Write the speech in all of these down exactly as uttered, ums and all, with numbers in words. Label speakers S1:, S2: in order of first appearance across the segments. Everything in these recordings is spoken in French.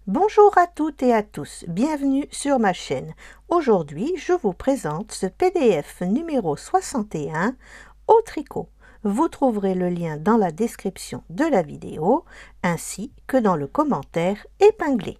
S1: Bonjour à toutes et à tous, bienvenue sur ma chaîne. Aujourd'hui, je vous présente ce P D F numéro soixante et un au tricot. Vous trouverez le lien dans la description de la vidéo ainsi que dans le commentaire épinglé.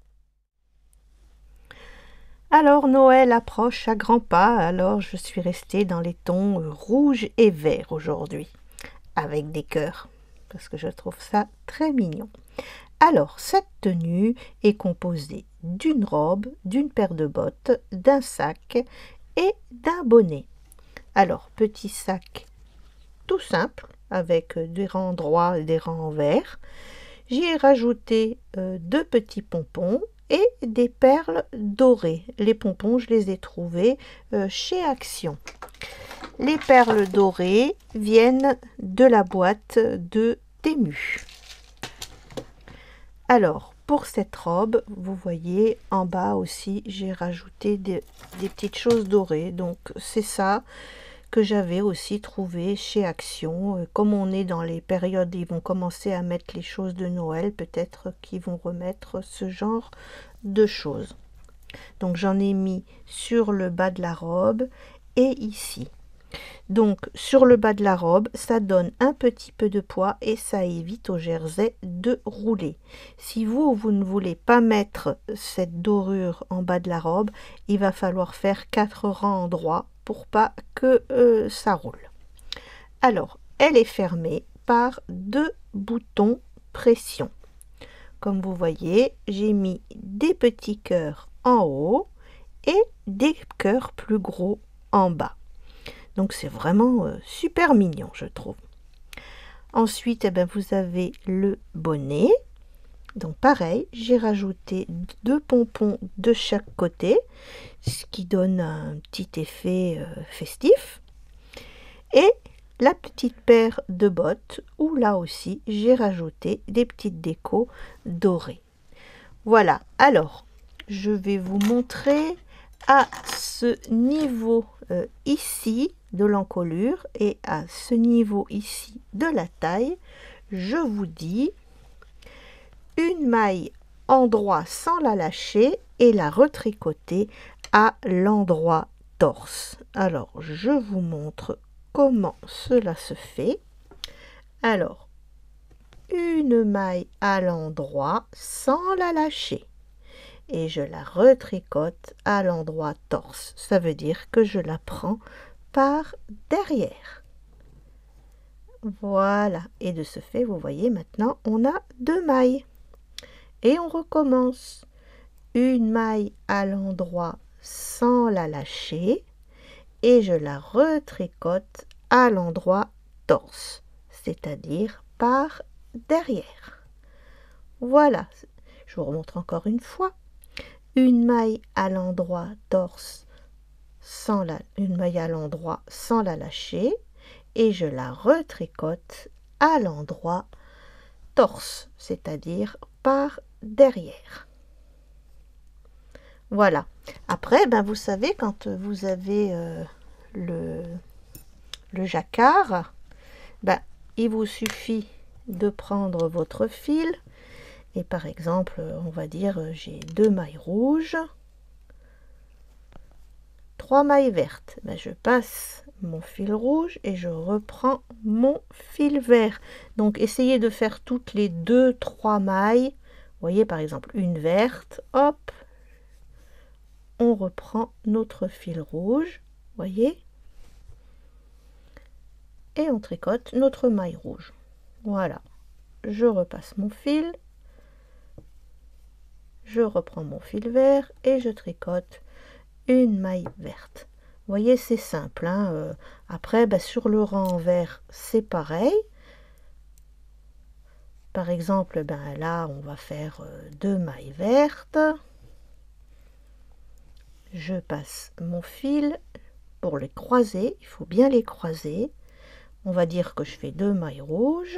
S1: Alors Noël approche à grands pas, alors je suis restée dans les tons rouge et vert aujourd'hui, avec des cœurs, parce que je trouve ça très mignon. Alors, cette tenue est composée d'une robe, d'une paire de bottes, d'un sac et d'un bonnet. Alors, petit sac tout simple, avec des rangs droits et des rangs verts. J'y ai rajouté euh, deux petits pompons et des perles dorées. Les pompons, je les ai trouvés euh, chez Action. Les perles dorées viennent de la boîte de Temu. Alors, pour cette robe, vous voyez, en bas aussi, j'ai rajouté des, des petites choses dorées. Donc, c'est ça que j'avais aussi trouvé chez Action. Comme on est dans les périodes, ils vont commencer à mettre les choses de Noël. Peut-être qu'ils vont remettre ce genre de choses. Donc, j'en ai mis sur le bas de la robe et ici. Donc sur le bas de la robe, ça donne un petit peu de poids et ça évite au jersey de rouler. Si vous, vous ne voulez pas mettre cette dorure en bas de la robe, il va falloir faire quatre rangs droits pour pas que euh, ça roule. Alors, elle est fermée par deux boutons pression. Comme vous voyez, j'ai mis des petits cœurs en haut et des cœurs plus gros en bas. Donc c'est vraiment euh, super mignon, je trouve. Ensuite, eh bien, vous avez le bonnet. Donc pareil, j'ai rajouté deux pompons de chaque côté, ce qui donne un petit effet euh, festif. Et la petite paire de bottes, où là aussi, j'ai rajouté des petites décos dorées. Voilà, alors, je vais vous montrer à ce niveau euh, ici de l'encolure et à ce niveau ici de la taille, je vous dis une maille endroit sans la lâcher et la retricoter à l'endroit torse. Alors je vous montre comment cela se fait. Alors une maille à l'endroit sans la lâcher et je la retricote à l'endroit torse. Ça veut dire que je la prends par derrière. Voilà, et de ce fait, vous voyez, maintenant on a deux mailles. Et on recommence. Une maille à l'endroit sans la lâcher et je la retricote à l'endroit torse, c'est-à-dire par derrière. Voilà, je vous remontre encore une fois. Une maille à l'endroit torse sans la, une maille à l'endroit sans la lâcher et je la retricote à l'endroit torse, c'est-à-dire par derrière. Voilà. Après, ben vous savez, quand vous avez euh, le, le jacquard, ben, il vous suffit de prendre votre fil et par exemple, on va dire, j'ai deux mailles rouges, trois mailles vertes. Ben, je passe mon fil rouge et je reprends mon fil vert. Donc essayez de faire toutes les deux trois mailles. Vous voyez, par exemple une verte, hop, on reprend notre fil rouge, voyez, et on tricote notre maille rouge. Voilà, je repasse mon fil, je reprends mon fil vert et je tricote une maille verte. Vous voyez, c'est simple, hein. euh, après, ben, sur le rang vert, c'est pareil. Par exemple, ben, là, on va faire euh, deux mailles vertes. Je passe mon fil pour les croiser. Il faut bien les croiser. On va dire que je fais deux mailles rouges.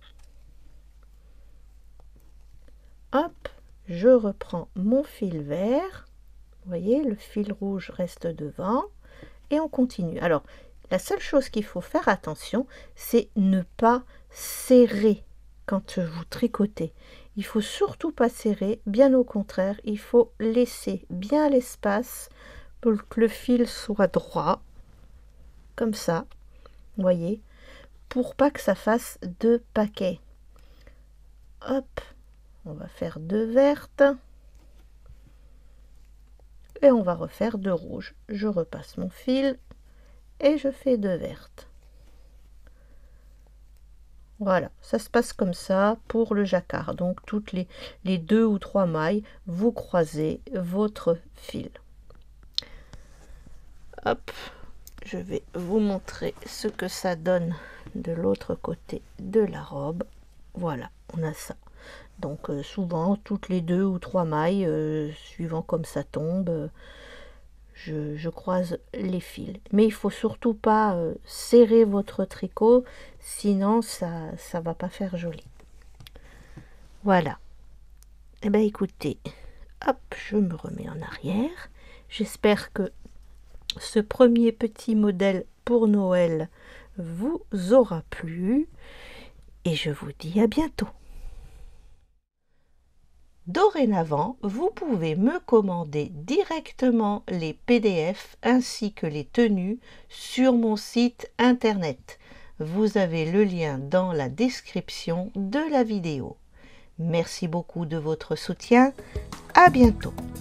S1: Hop, je reprends mon fil vert. Vous voyez, le fil rouge reste devant. Et on continue. Alors, la seule chose qu'il faut faire attention, c'est ne pas serrer quand vous tricotez. Il faut surtout pas serrer, bien au contraire, il faut laisser bien l'espace pour que le fil soit droit, comme ça, vous voyez, pour pas que ça fasse deux paquets. Hop, on va faire deux vertes et on va refaire deux rouges. Je repasse mon fil et je fais deux vertes. Voilà, ça se passe comme ça pour le jacquard. Donc toutes les, les deux ou trois mailles, vous croisez votre fil. Hop, je vais vous montrer ce que ça donne de l'autre côté de la robe. Voilà, on a ça. Donc euh, souvent, toutes les deux ou trois mailles, euh, suivant comme ça tombe, euh, je, je croise les fils. Mais il faut surtout pas euh, serrer votre tricot, sinon ça ça va pas faire joli. Voilà. Et ben écoutez, hop, je me remets en arrière. J'espère que ce premier petit modèle pour Noël vous aura plu et je vous dis à bientôt. Dorénavant, vous pouvez me commander directement les P D F ainsi que les tenues sur mon site internet. Vous avez le lien dans la description de la vidéo. Merci beaucoup de votre soutien. À bientôt.